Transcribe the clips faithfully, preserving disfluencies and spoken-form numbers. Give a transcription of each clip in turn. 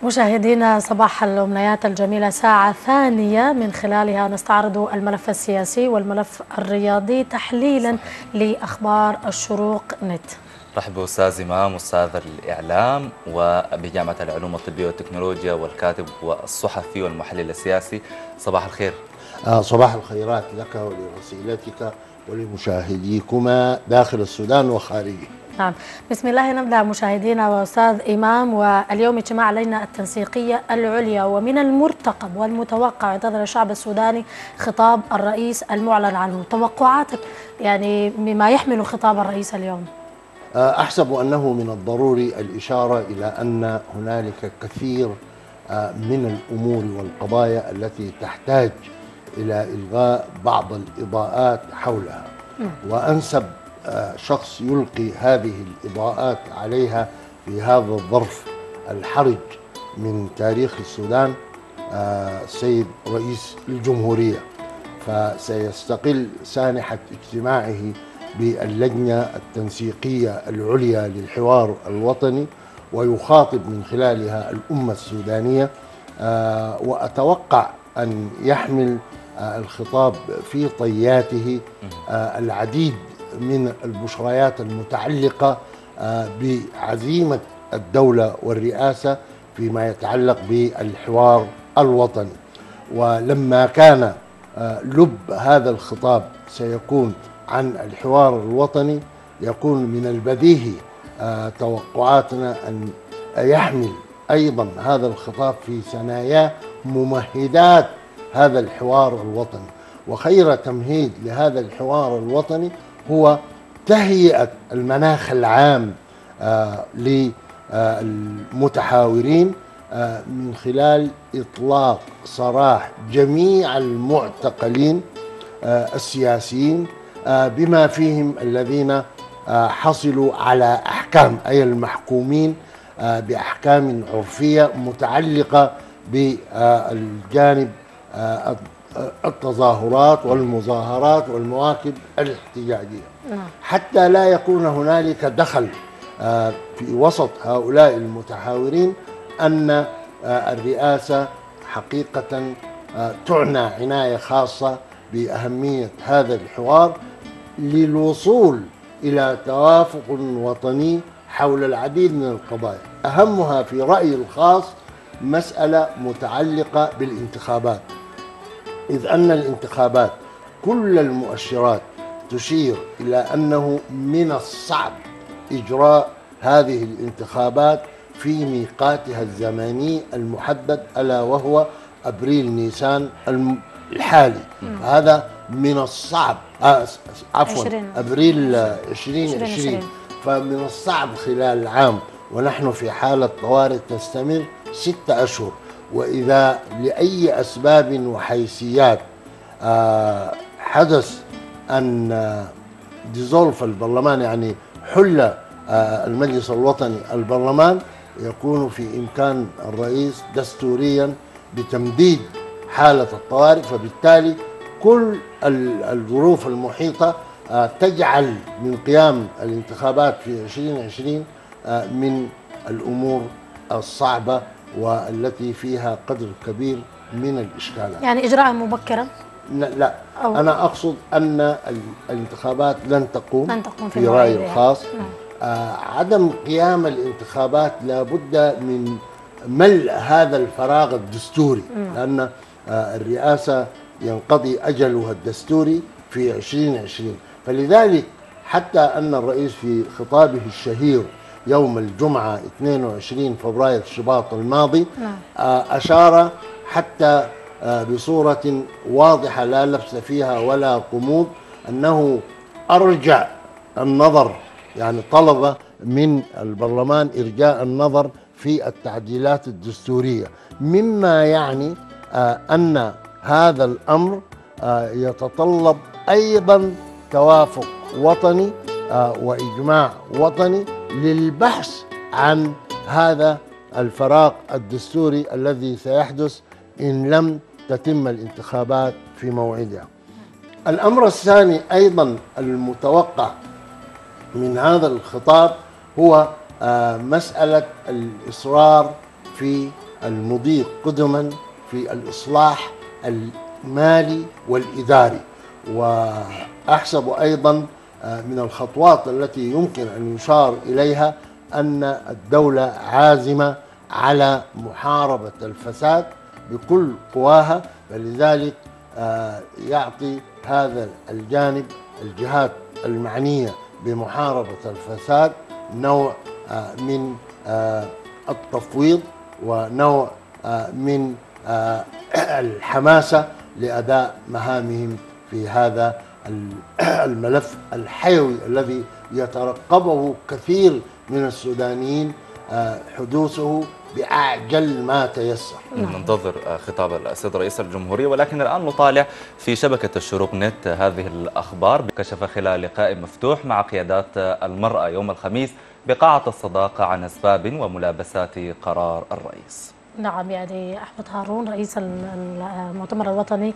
مشاهدينا صباح الأمنيات الجميلة، ساعة ثانية من خلالها نستعرض الملف السياسي والملف الرياضي تحليلا صحيح. لأخبار الشروق نت. رحب بأستاذ إمام أستاذ الإعلام وبجامعة العلوم الطبية والتكنولوجيا والكاتب والصحفي والمحلل السياسي. صباح الخير. آه صباح الخيرات لك ولوسيلتك ولمشاهديكما داخل السودان وخارجه. نعم، بسم الله نبدأ مشاهدينا وأستاذ إمام. واليوم اجتماع اللجنة التنسيقية العليا، ومن المرتقب والمتوقع ينتظر الشعب السوداني خطاب الرئيس المعلن عنه. توقعاتك يعني بما يحمل خطاب الرئيس اليوم؟ أحسب أنه من الضروري الإشارة إلى أن هنالك كثير من الأمور والقضايا التي تحتاج إلى إلغاء بعض الإضاءات حولها، وأنسب شخص يلقي هذه الإضاءات عليها في هذا الظرف الحرج من تاريخ السودان السيد رئيس الجمهورية. فسيستقل سانحة اجتماعه باللجنة التنسيقية العليا للحوار الوطني ويخاطب من خلالها الأمة السودانية، وأتوقع أن يحمل الخطاب في طياته العديد من البشريات المتعلقة بعزيمة الدولة والرئاسة فيما يتعلق بالحوار الوطني. ولما كان لب هذا الخطاب سيكون عن الحوار الوطني، يكون من البديهي توقعاتنا أن يحمل أيضا هذا الخطاب في ثناياه ممهدات هذا الحوار الوطني. وخير تمهيد لهذا الحوار الوطني هو تهيئة المناخ العام للمتحاورين من خلال إطلاق سراح جميع المعتقلين السياسيين بما فيهم الذين حصلوا على أحكام، أي المحكومين بأحكام عرفية متعلقة بالجانب التظاهرات والمظاهرات والمواكب الاحتجاجية، حتى لا يكون هنالك دخل في وسط هؤلاء المتحاورين أن الرئاسة حقيقة تعنى عناية خاصة بأهمية هذا الحوار للوصول إلى توافق وطني حول العديد من القضايا، أهمها في رأيي الخاص مسألة متعلقة بالانتخابات، إذ أن الانتخابات كل المؤشرات تشير إلى أنه من الصعب إجراء هذه الانتخابات في ميقاتها الزمني المحدد، ألا وهو أبريل نيسان الحالي. هذا من الصعب آه عفوا أبريل ألفين وعشرين. فمن الصعب خلال العام ونحن في حالة طوارئ تستمر ستة أشهر، وإذا لأي أسباب وحيثيات آه حدث أن ديزولف البرلمان، يعني حل آه المجلس الوطني البرلمان، يكون في إمكان الرئيس دستوريا بتمديد حالة الطوارئ. فبالتالي كل الظروف المحيطة آه تجعل من قيام الانتخابات في ألفين وعشرين آه من الأمور الصعبة والتي فيها قدر كبير من الإشكالات. يعني إجراء مبكرا؟ لا، أنا أقصد أن الانتخابات لن تقوم, لن تقوم في, في رأيي الخاص. آه عدم قيام الانتخابات لابد من ملء هذا الفراغ الدستوري، م. لأن آه الرئاسة ينقضي أجلها الدستوري في ألفين وعشرين. فلذلك حتى أن الرئيس في خطابه الشهير يوم الجمعة اثنين وعشرين فبراير شباط الماضي أشار حتى بصورة واضحة لا لبس فيها ولا غموض أنه أرجع النظر، يعني طلب من البرلمان إرجاء النظر في التعديلات الدستورية، مما يعني أن هذا الأمر يتطلب أيضا توافق وطني وإجماع وطني للبحث عن هذا الفراغ الدستوري الذي سيحدث إن لم تتم الانتخابات في موعدها. الأمر الثاني أيضا المتوقع من هذا الخطاب هو مسألة الإصرار في المضي قدما في الإصلاح المالي والإداري. وأحسب أيضا من الخطوات التي يمكن أن يشار إليها أن الدولة عازمة على محاربة الفساد بكل قواها، فلذلك يعطي هذا الجانب الجهات المعنية بمحاربة الفساد نوع من التفويض ونوع من الحماسة لأداء مهامهم في هذا الملف الحيوي الذي يترقبه كثير من السودانيين حدوثه بأعجل ما تيسر. ننتظر خطاب السيد رئيس الجمهورية، ولكن الآن نطالع في شبكة الشروق نت هذه الأخبار. كشف خلال لقاء مفتوح مع قيادات المرأة يوم الخميس بقاعة الصداقة عن أسباب وملابسات قرار الرئيس. نعم، يعني أحمد هارون رئيس المؤتمر الوطني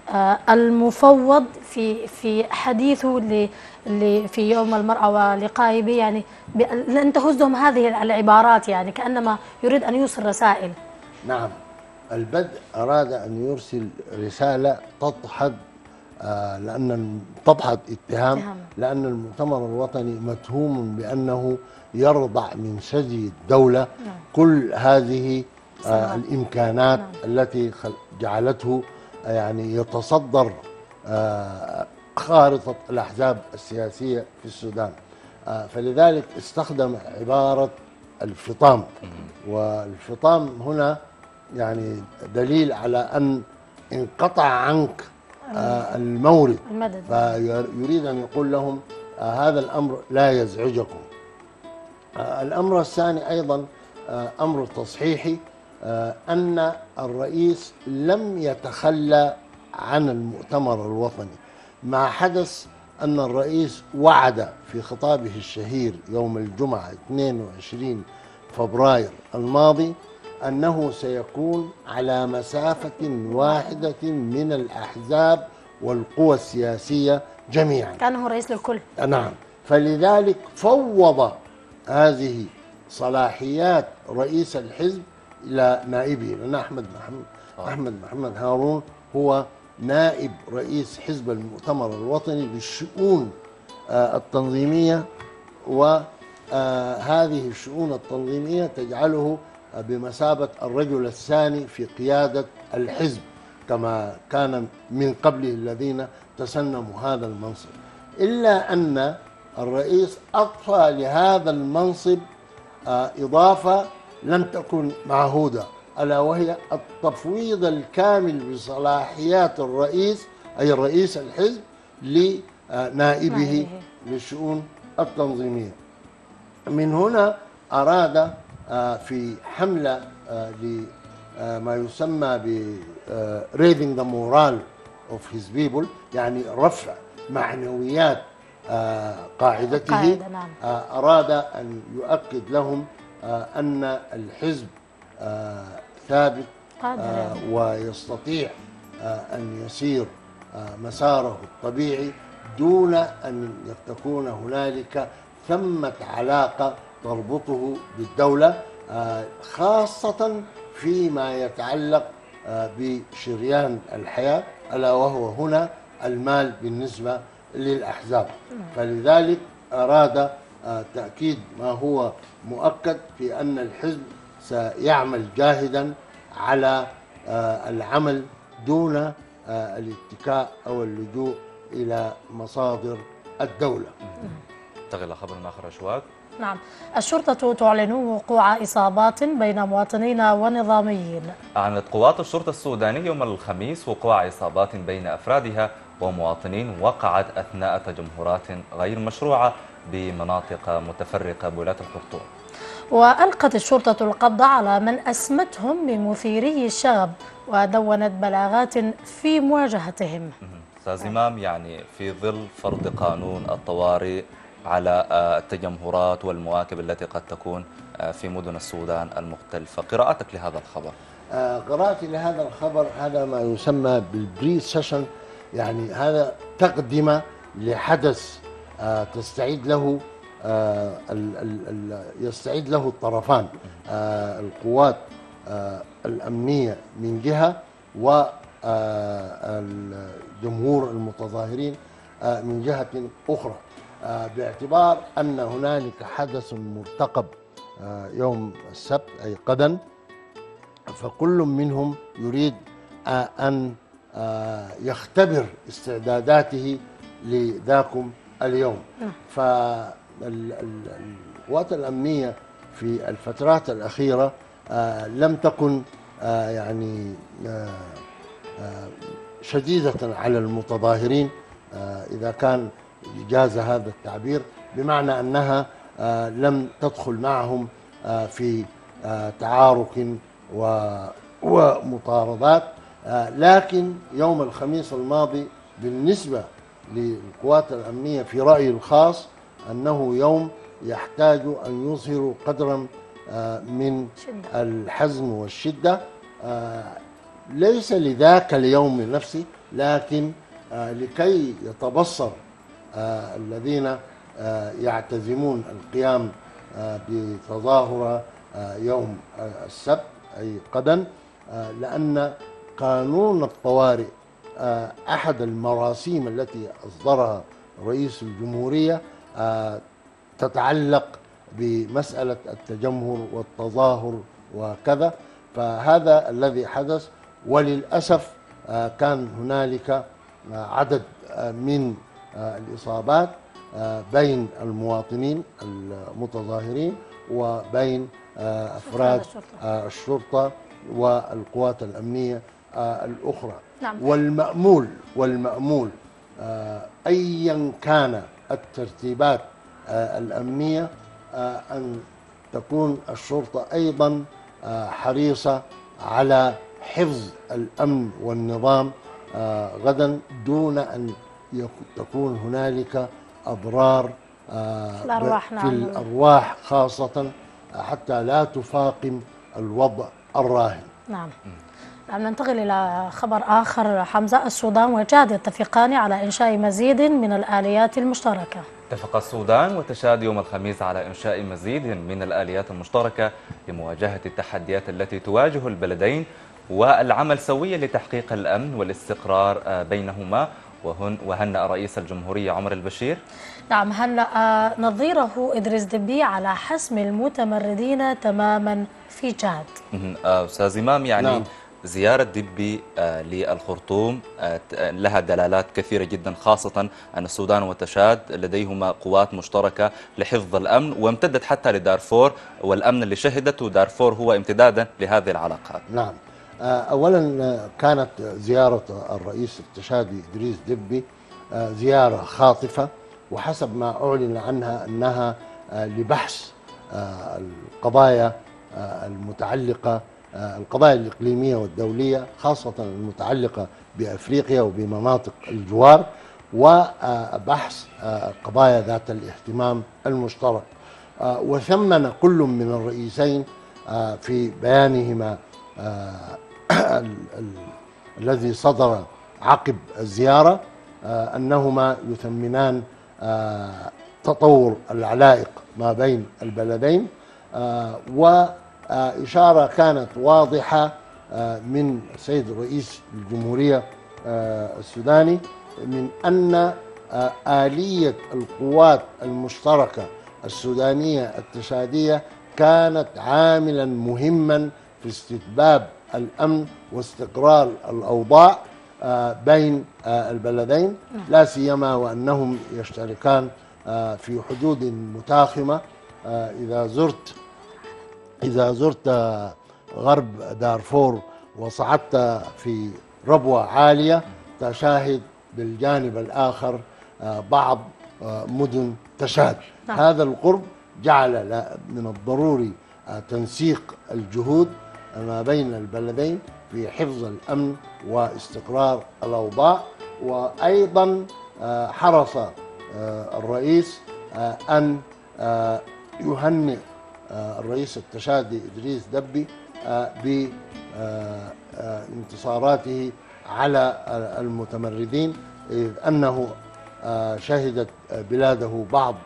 المفوض في في حديثه اللي في يوم المرأة ولقائه به، يعني لن تهزهم هذه العبارات، يعني كأنما يريد أن يوصل رسائل. نعم، البدء أراد أن يرسل رسالة تضحد آه لأن تضحد اتهام لأن المؤتمر الوطني متهوم بأنه يرضع من ثدي الدولة نعم. كل هذه آه الإمكانات نعم. التي جعلته آه يعني يتصدر آه خارطة الأحزاب السياسية في السودان. آه فلذلك استخدم عبارة الفطام، والفطام هنا يعني دليل على أن انقطع عنك آه المورد، فيريد أن يقول لهم آه هذا الأمر لا يزعجكم. آه الأمر الثاني أيضا آه أمر تصحيحي، آه أن الرئيس لم يتخلى عن المؤتمر الوطني. ما حدث أن الرئيس وعد في خطابه الشهير يوم الجمعة اثنين وعشرين فبراير الماضي أنه سيكون على مسافة واحدة من الأحزاب والقوى السياسية جميعا، كان هو رئيس للكل. نعم، فلذلك فوض هذه صلاحيات رئيس الحزب إلى نائبه، لأن أحمد محمد أحمد محمد هارون هو نائب رئيس حزب المؤتمر الوطني للشؤون التنظيمية، وهذه الشؤون التنظيمية تجعله بمثابة الرجل الثاني في قيادة الحزب كما كان من قبله الذين تسنموا هذا المنصب. إلا أن الرئيس أضفى لهذا المنصب إضافة لم تكن معهودة، ألا وهي التفويض الكامل بصلاحيات الرئيس أي رئيس الحزب لنائبه للشؤون التنظيمية. من هنا أراد في حملة لما يسمى ب raising the morale of his people، يعني رفع معنويات قاعدته، أراد أن يؤكد لهم أن الحزب ثابت ويستطيع أن يسير مساره الطبيعي دون أن تكون هنالك ثمة علاقة تربطه بالدولة، خاصة فيما يتعلق بشريان الحياة، ألا وهو هنا المال بالنسبة للأحزاب. فلذلك أراد تأكيد ما هو مؤكد في أن الحزب سيعمل جاهدا على العمل دون الاتكاء أو اللجوء إلى مصادر الدولة. تغلى خبر آخر أشواق. نعم، الشرطة تعلن وقوع إصابات بين مواطنين ونظاميين. أعلنت قوات الشرطة السودانية يوم الخميس وقوع إصابات بين أفرادها ومواطنين وقعت أثناء تجمهرات غير مشروعة بمناطق متفرقة بولاية الخرطوم. وألقت الشرطة القبض على من أسمتهم بمثيري الشغب ودونت بلاغات في مواجهتهم. أستاذ إمام، يعني في ظل فرض قانون الطوارئ على التجمهرات والمواكب التي قد تكون في مدن السودان المختلفة، قراءتك لهذا الخبر؟ قراءتي لهذا الخبر هذا ما يسمى بالبري سيشن، يعني هذا تقدمة لحدث تستعيد له يستعيد له الطرفان، القوات الأمنية من جهة وجمهور المتظاهرين من جهة أخرى، باعتبار أن هنالك حدث مرتقب يوم السبت أي غدا، فكل منهم يريد أن يختبر استعداداته لذاكم اليوم. فالقوات الأمنية في الفترات الأخيرة لم تكن يعني شديدة على المتظاهرين، إذا كان جاز هذا التعبير، بمعنى أنها لم تدخل معهم في تعارك ومطاردات. لكن يوم الخميس الماضي بالنسبة للقوات الأمنية في رأيي الخاص أنه يوم يحتاج أن يظهروا قدرا من الحزم والشدة، ليس لذاك اليوم نفسه، لكن لكي يتبصر الذين يعتزمون القيام بتظاهرة يوم السبت أي غدا، لأن قانون الطوارئ أحد المراسيم التي أصدرها رئيس الجمهورية تتعلق بمسألة التجمهر والتظاهر وكذا، فهذا الذي حدث. وللأسف كان هنالك عدد من الإصابات بين المواطنين المتظاهرين وبين أفراد الشرطة والقوات الأمنية الأخرى. نعم. والمأمول والمأمول أيا كان الترتيبات الأمنية أن تكون الشرطة أيضا حريصة على حفظ الأمن والنظام غدا، دون أن تكون هنالك أضرار الأرواح. في نعم. الأرواح خاصة، حتى لا تفاقم الوضع الراهن. نعم. نعم. ننتقل إلى خبر آخر. حمزة، السودان وتشاد يتفقان على إنشاء مزيد من الآليات المشتركة. اتفق السودان وتشاد يوم الخميس على إنشاء مزيد من الآليات المشتركة لمواجهة التحديات التي تواجه البلدين والعمل سويا لتحقيق الأمن والاستقرار بينهما. وهنأ رئيس الجمهورية عمر البشير نعم هنأ نظيره إدريس دبي على حسم المتمردين تماما في تشاد. أستاذ إمام، يعني نعم. زيارة دبي للخرطوم لها دلالات كثيرة جدا، خاصة أن السودان وتشاد لديهما قوات مشتركة لحفظ الأمن، وامتدت حتى لدارفور، والأمن اللي شهدته دارفور هو امتدادا لهذه العلاقات. نعم. أولا كانت زيارة الرئيس التشادي إدريس دبي زيارة خاطفة، وحسب ما أعلن عنها أنها لبحث القضايا المتعلقة القضايا الإقليمية والدولية، خاصة المتعلقة بأفريقيا وبمناطق الجوار، وبحث قضايا ذات الاهتمام المشترك. وثمن كل من الرئيسين في بيانهما الذي صدر عقب الزيارة أنهما يثمنان تطور العلائق ما بين البلدين، وإشارة كانت واضحة من السيد رئيس الجمهورية السوداني من أن آلية القوات المشتركة السودانية التشادية كانت عاملا مهما في استتباب الأمن واستقرار الأوضاع بين البلدين، لا سيما وأنهم يشتركان في حدود متاخمة. إذا زرت إذا زرت غرب دارفور وصعدت في ربوة عالية تشاهد بالجانب الآخر بعض مدن تشاد. نعم. هذا القرب جعل من الضروري تنسيق الجهود ما بين البلدين في حفظ الأمن واستقرار الأوضاع. وأيضا حرص الرئيس أن يهنئ الرئيس التشادي إدريس دبي بانتصاراته على المتمردين، إذ أنه شهدت بلاده بعض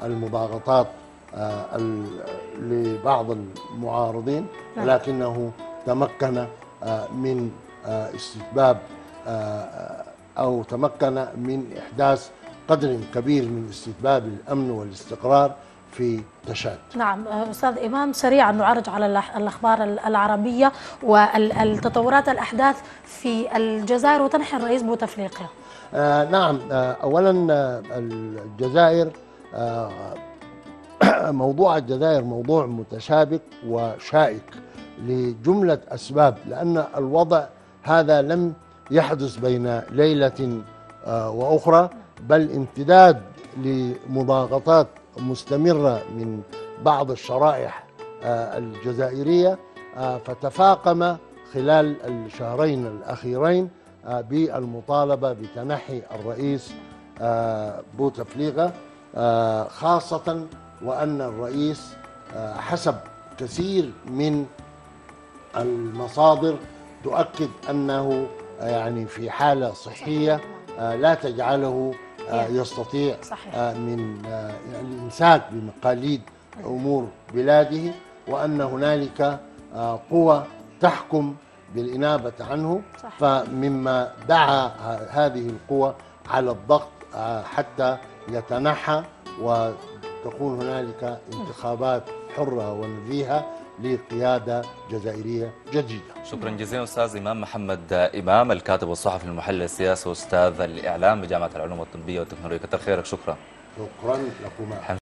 المضاغطات لبعض المعارضين، ولكنه تمكن من استتباب أو تمكن من إحداث قدر كبير من استتباب الأمن والاستقرار في تشاد. نعم أستاذ إمام، سريعا نعرج على الأخبار العربية والتطورات الأحداث في الجزائر وتنحي الرئيس بوتفليقة. آه نعم، آه أولا الجزائر، آه موضوع الجزائر موضوع متشابك وشائك لجملة أسباب، لأن الوضع هذا لم يحدث بين ليلة آه وأخرى، بل امتداد لمضاغطات مستمرة من بعض الشرائح آه الجزائرية، آه فتفاقم خلال الشهرين الأخيرين آه بالمطالبة بتنحي الرئيس آه بوتفليقة، آه خاصة وأن الرئيس آه حسب كثير من المصادر تؤكد أنه آه يعني في حالة صحية آه لا تجعله آه يستطيع آه من آه الإمساك بمقاليد أمور بلاده، وأن هنالك آه قوى تحكم بالإنابة عنه. صحيح. فمما دعا هذه القوى على الضغط آه حتى يتنحى وتكون هنالك انتخابات حرة ونزيهة لقيادة جزائرية جديدة. شكرا جزيلا أستاذ إمام محمد إمام، الكاتب والصحفي المحلل السياسي وأستاذ الإعلام بجامعة العلوم الطبية والتكنولوجيا. كتر خيرك. شكرا. شكرا لكم.